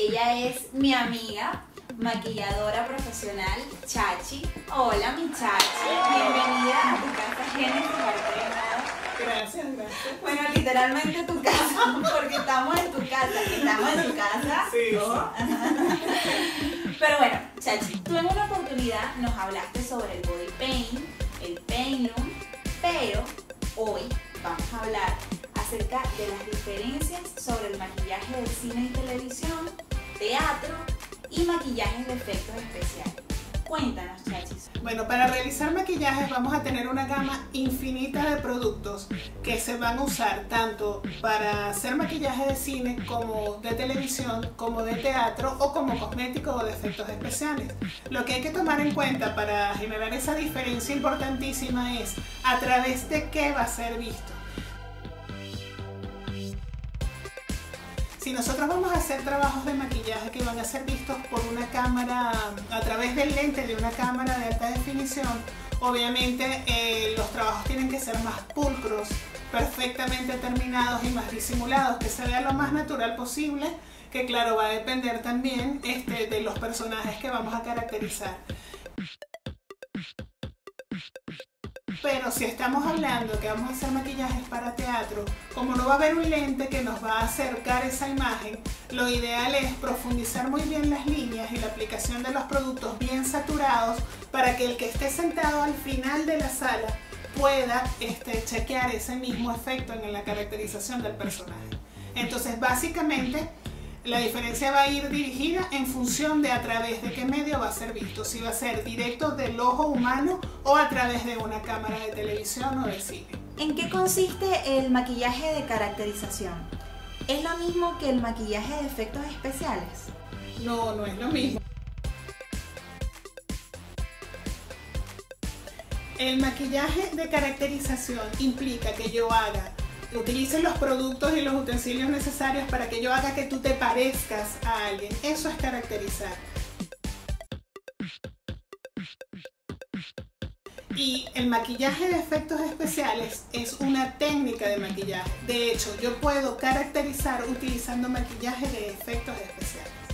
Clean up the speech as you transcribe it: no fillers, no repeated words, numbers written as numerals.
ella es mi amiga, maquilladora profesional, Chachi. Hola, mi Chachi. Bienvenida a tu casa Génesis Artena. Gracias, gracias. Bueno, literalmente tu casa, porque estamos en tu casa. Estamos en tu casa. Sí. ¿No? Pero bueno, Chachi, tú en una oportunidad nos hablaste sobre el body paint, el paint room, pero hoy vamos a hablar acerca de las diferencias sobre el maquillaje de cine y televisión, teatro y maquillajes de efectos especiales. Cuéntanos, Chachis. Bueno, para realizar maquillajes vamos a tener una gama infinita de productos que se van a usar tanto para hacer maquillaje de cine como de televisión, como de teatro o como cosmético o de efectos especiales. Lo que hay que tomar en cuenta para generar esa diferencia importantísima es a través de qué va a ser visto. Si nosotros vamos a hacer trabajos de maquillaje que van a ser vistos por una cámara, a través del lente de una cámara de alta definición, obviamente los trabajos tienen que ser más pulcros, perfectamente terminados y más disimulados, que se vea lo más natural posible, que claro, va a depender también de los personajes que vamos a caracterizar. Pero si estamos hablando que vamos a hacer maquillajes para teatro, como no va a haber un lente que nos va a acercar esa imagen, lo ideal es profundizar muy bien las líneas y la aplicación de los productos bien saturados para que el que esté sentado al final de la sala pueda chequear ese mismo efecto en la caracterización del personaje. Entonces, básicamente, la diferencia va a ir dirigida en función de a través de qué medio va a ser visto, si va a ser directo del ojo humano o a través de una cámara de televisión o de cine. ¿En qué consiste el maquillaje de caracterización? ¿Es lo mismo que el maquillaje de efectos especiales? No, no es lo mismo. El maquillaje de caracterización implica que yo utilice los productos y los utensilios necesarios para que yo haga que tú te parezcas a alguien. Eso es caracterizar. Y el maquillaje de efectos especiales es una técnica de maquillaje. De hecho, yo puedo caracterizar utilizando maquillaje de efectos especiales.